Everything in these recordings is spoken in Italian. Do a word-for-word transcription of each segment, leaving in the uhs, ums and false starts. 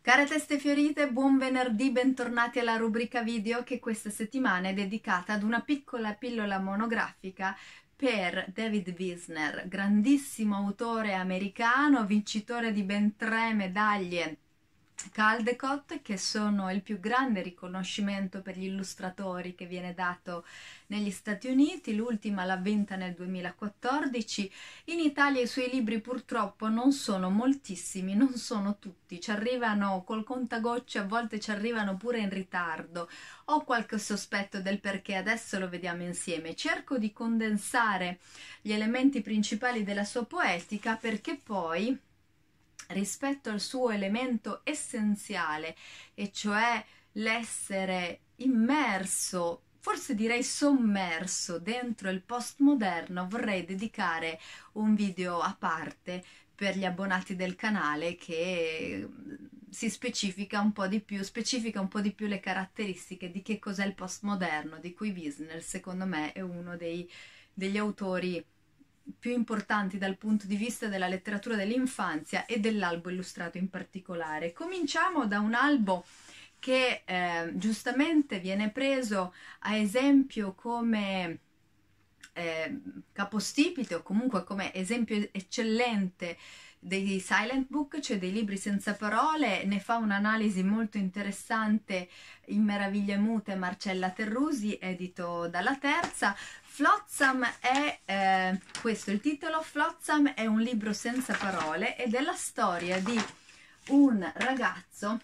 Care teste fiorite, buon venerdì, bentornati alla rubrica video che questa settimana è dedicata ad una piccola pillola monografica per David Wiesner, grandissimo autore americano, vincitore di ben tre medaglie Caldecott, che sono il più grande riconoscimento per gli illustratori che viene dato negli Stati Uniti. L'ultima l'ha vinta nel duemilaquattordici. In Italia i suoi libri purtroppo non sono moltissimi, non sono tutti, ci arrivano col contagocce, a volte ci arrivano pure in ritardo. Ho qualche sospetto del perché, adesso lo vediamo insieme. Cerco di condensare gli elementi principali della sua poetica, perché poi, rispetto al suo elemento essenziale, e cioè l'essere immerso, forse direi sommerso, dentro il postmoderno, vorrei dedicare un video a parte per gli abbonati del canale che si specifica un po' di più, specifica un po' di più le caratteristiche di che cos'è il postmoderno, di cui Wiesner secondo me è uno dei, degli autori più importanti dal punto di vista della letteratura dell'infanzia e dell'albo illustrato in particolare. Cominciamo da un albo che eh, giustamente viene preso a esempio come eh, capostipite o comunque come esempio eccellente dei silent book, cioè dei libri senza parole. Ne fa un'analisi molto interessante in Meraviglie Mute Marcella Terrusi, edito dalla Terza. Flotsam è, eh, questo è il titolo, Flotsam è un libro senza parole ed è la storia di un ragazzo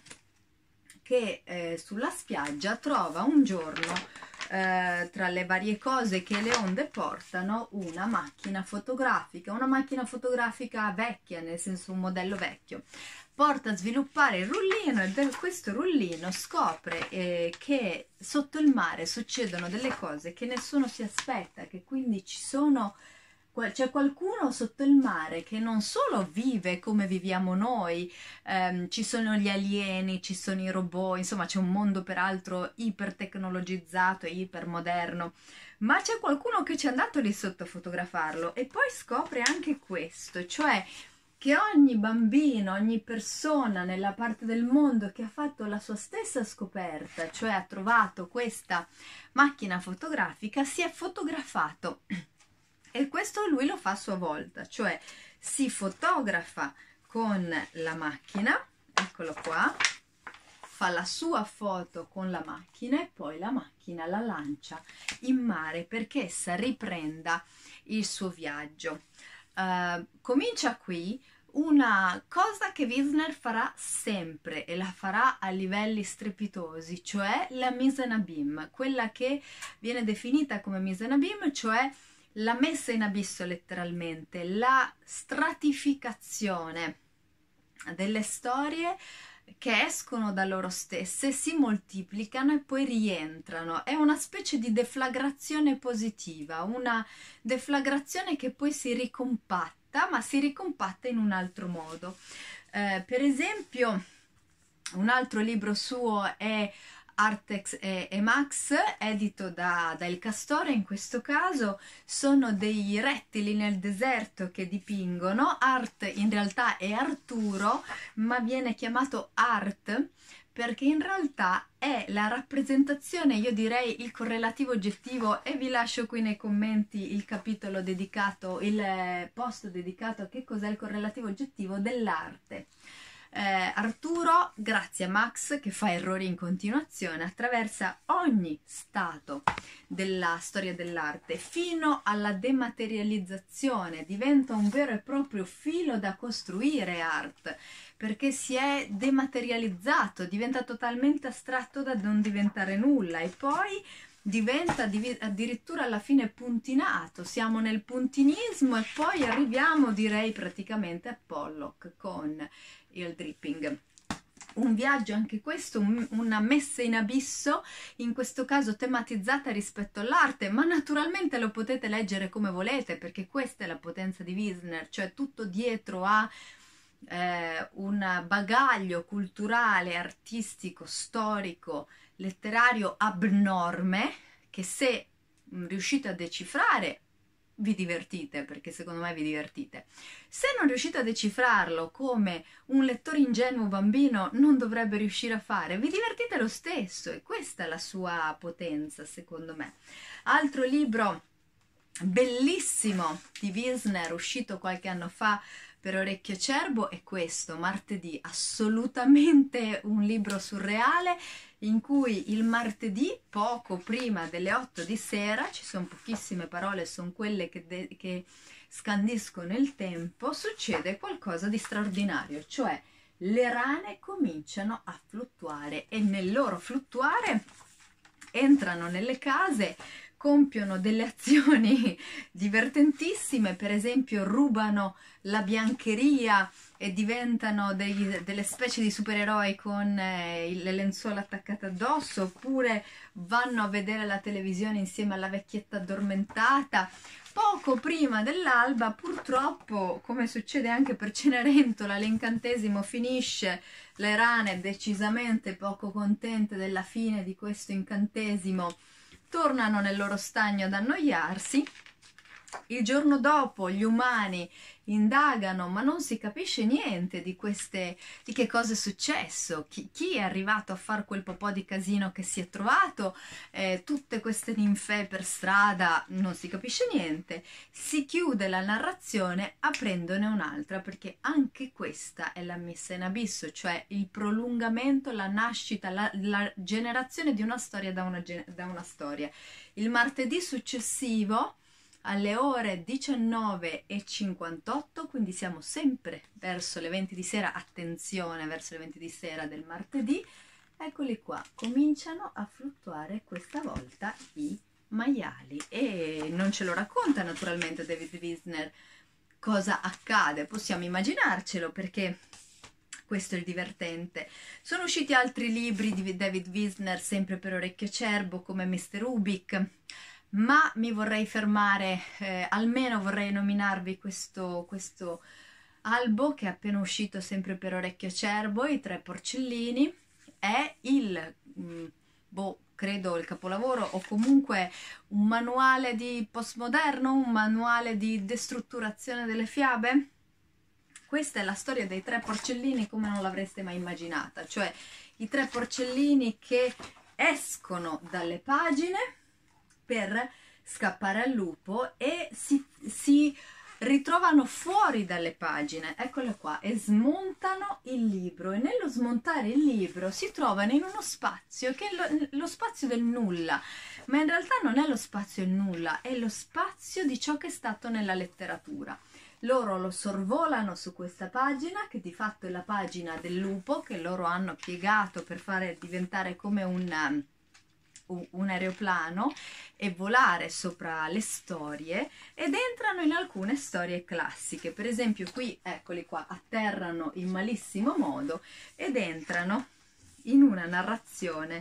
che eh, sulla spiaggia trova un giorno, eh, tra le varie cose che le onde portano, una macchina fotografica, una macchina fotografica vecchia, nel senso un modello vecchio. Porta a sviluppare il rullino e da questo rullino scopre eh, che sotto il mare succedono delle cose che nessuno si aspetta, che quindi ci sono, c'è qualcuno sotto il mare che non solo vive come viviamo noi, ehm, ci sono gli alieni, ci sono i robot, insomma c'è un mondo peraltro ipertecnologizzato e ipermoderno, ma c'è qualcuno che ci è andato lì sotto a fotografarlo. E poi scopre anche questo, cioè che ogni bambino, ogni persona nella parte del mondo che ha fatto la sua stessa scoperta, cioè ha trovato questa macchina fotografica, si è fotografato. E questo lui lo fa a sua volta, cioè si fotografa con la macchina, eccolo qua, fa la sua foto con la macchina e poi la macchina la lancia in mare perché essa riprenda il suo viaggio. Uh, comincia qui una cosa che Wiesner farà sempre e la farà a livelli strepitosi, cioè la mise en abîme, quella che viene definita come mise en abîme, cioè la messa in abisso letteralmente, la stratificazione delle storie che escono da loro stesse, si moltiplicano e poi rientrano. È una specie di deflagrazione positiva, una deflagrazione che poi si ricompatta, ma si ricompatta in un altro modo. Eh, per esempio, un altro libro suo è Artex e, e Max, edito da, da Il Castore. In questo caso sono dei rettili nel deserto che dipingono. Art in realtà è Arturo, ma viene chiamato Art perché in realtà è la rappresentazione, io direi il correlativo oggettivo, e vi lascio qui nei commenti il capitolo dedicato, il post dedicato a che cos'è il correlativo oggettivo dell'arte. Eh, Arturo, grazie a Max che fa errori in continuazione, attraversa ogni stato della storia dell'arte fino alla dematerializzazione, diventa un vero e proprio filo da costruire art, perché si è dematerializzato, diventa totalmente astratto da non diventare nulla e poi diventa addirittura alla fine puntinato. Siamo nel puntinismo e poi arriviamo, direi, praticamente a Pollock con il dripping. Un viaggio anche questo, un, una messa in abisso, in questo caso tematizzata rispetto all'arte, ma naturalmente lo potete leggere come volete, perché questa è la potenza di Wiesner, cioè tutto dietro a eh, un bagaglio culturale, artistico, storico, letterario abnorme, che se riuscite a decifrare vi divertite, perché secondo me vi divertite. Se non riuscite a decifrarlo come un lettore ingenuo bambino non dovrebbe riuscire a fare, vi divertite lo stesso, e questa è la sua potenza, secondo me. Altro libro bellissimo di Wiesner, uscito qualche anno fa per Orecchio Cerbo, è questo, Martedì, assolutamente un libro surreale, in cui il martedì, poco prima delle otto di sera, ci sono pochissime parole, sono quelle che, de- che scandiscono il tempo, succede qualcosa di straordinario, cioè le rane cominciano a fluttuare, e nel loro fluttuare entrano nelle case, compiono delle azioni divertentissime, per esempio rubano la biancheria e diventano dei, delle specie di supereroi con eh, le lenzuola attaccate addosso, oppure vanno a vedere la televisione insieme alla vecchietta addormentata. Poco prima dell'alba, purtroppo, come succede anche per Cenerentola, l'incantesimo finisce, le rane, decisamente poco contente della fine di questo incantesimo, tornano nel loro stagno ad annoiarsi. Il giorno dopo gli umani indagano, ma non si capisce niente di queste, di che cosa è successo, chi, chi è arrivato a fare quel po' di casino che si è trovato, eh, tutte queste ninfee per strada, non si capisce niente. Si chiude la narrazione aprendone un'altra, perché anche questa è la messa in abisso, cioè il prolungamento, la nascita, la, la generazione di una storia da una, da una storia. Il martedì successivo, alle ore diciannove e cinquantotto, quindi siamo sempre verso le venti di sera, attenzione, verso le venti di sera del martedì, eccoli qua, cominciano a fluttuare questa volta i maiali, e non ce lo racconta naturalmente David Wiesner cosa accade, possiamo immaginarcelo, perché questo è il divertente. Sono usciti altri libri di David Wiesner sempre per Orecchio Cerbo, come mister Ubik, ma mi vorrei fermare, eh, almeno vorrei nominarvi questo, questo albo che è appena uscito sempre per Orecchio Cerbo, I Tre Porcellini. È il, mh, boh, credo il capolavoro, o comunque un manuale di postmoderno, un manuale di destrutturazione delle fiabe. Questa è la storia dei tre porcellini come non l'avreste mai immaginata, cioè i tre porcellini che escono dalle pagine per scappare al lupo e si, si ritrovano fuori dalle pagine, eccole qua, e smontano il libro, e nello smontare il libro si trovano in uno spazio che è lo, lo spazio del nulla, ma in realtà non è lo spazio del nulla, è lo spazio di ciò che è stato nella letteratura. Loro lo sorvolano su questa pagina, che di fatto è la pagina del lupo, che loro hanno piegato per fare diventare come un, un, un aeroplano e volare sopra le storie, ed entrano in alcune storie classiche. Per esempio qui, eccoli qua, atterrano in malissimo modo ed entrano in una narrazione.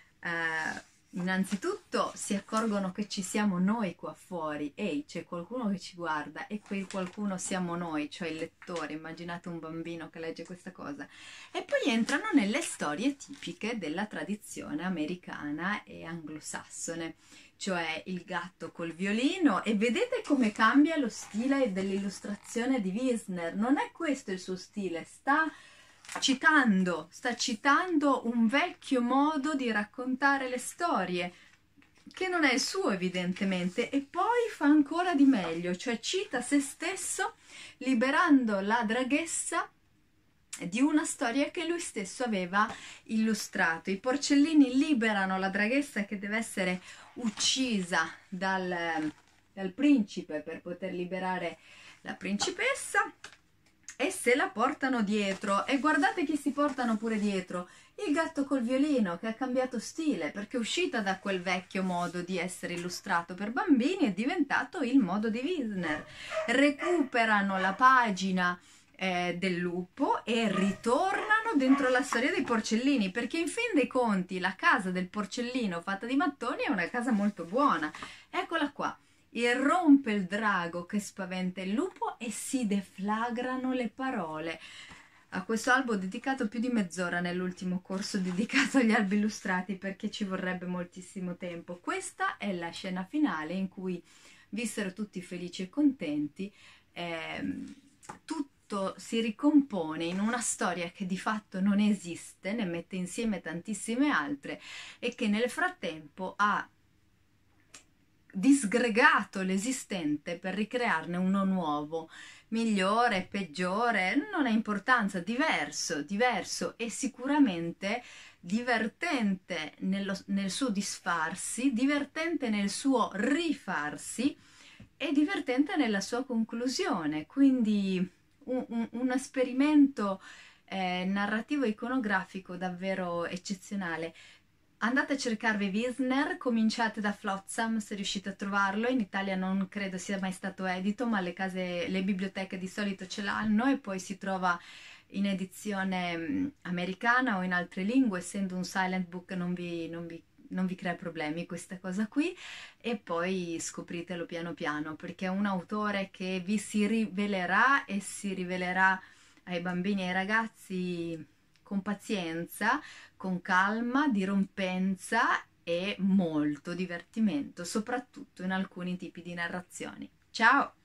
Eh, innanzitutto si accorgono che ci siamo noi qua fuori, ehi, c'è qualcuno che ci guarda, e quel qualcuno siamo noi, cioè il lettore. Immaginate un bambino che legge questa cosa. E poi entrano nelle storie tipiche della tradizione americana e anglosassone, cioè il gatto col violino, e vedete come cambia lo stile dell'illustrazione di Wiesner. Non è questo il suo stile, sta citando, sta citando un vecchio modo di raccontare le storie, che non è il suo evidentemente, e poi fa ancora di meglio, cioè cita se stesso liberando la draghessa di una storia che lui stesso aveva illustrato. I porcellini liberano la draghessa che deve essere uccisa dal, dal principe per poter liberare la principessa, e se la portano dietro. E guardate chi si portano pure dietro: il gatto col violino, che ha cambiato stile, perché è uscita da quel vecchio modo di essere illustrato per bambini, è diventato il modo di Wiesner. Recuperano la pagina eh, del lupo e ritornano dentro la storia dei porcellini, perché in fin dei conti la casa del porcellino fatta di mattoni è una casa molto buona. Eccola qua. Irrompe il drago che spaventa il lupo e si deflagrano le parole. A questo albo ho dedicato più di mezz'ora nell'ultimo corso dedicato agli albi illustrati, perché ci vorrebbe moltissimo tempo. Questa è la scena finale in cui vissero tutti felici e contenti, eh, tutto si ricompone in una storia che di fatto non esiste, ne mette insieme tantissime altre e che nel frattempo ha disgregato l'esistente per ricrearne uno nuovo, migliore, peggiore, non ha importanza, diverso, diverso e sicuramente divertente nello, nel suo disfarsi, divertente nel suo rifarsi e divertente nella sua conclusione. Quindi un, un, un esperimento eh, narrativo iconografico davvero eccezionale. Andate a cercarvi Wisner, cominciate da Flotsam se riuscite a trovarlo, in Italia non credo sia mai stato edito, ma le case, le biblioteche di solito ce l'hanno e poi si trova in edizione mh, americana o in altre lingue, essendo un silent book non vi, non vi, non vi crea problemi questa cosa qui, e poi scopritelo piano piano perché è un autore che vi si rivelerà e si rivelerà ai bambini e ai ragazzi con pazienza, con calma, dirompenza e molto divertimento, soprattutto in alcuni tipi di narrazioni. Ciao!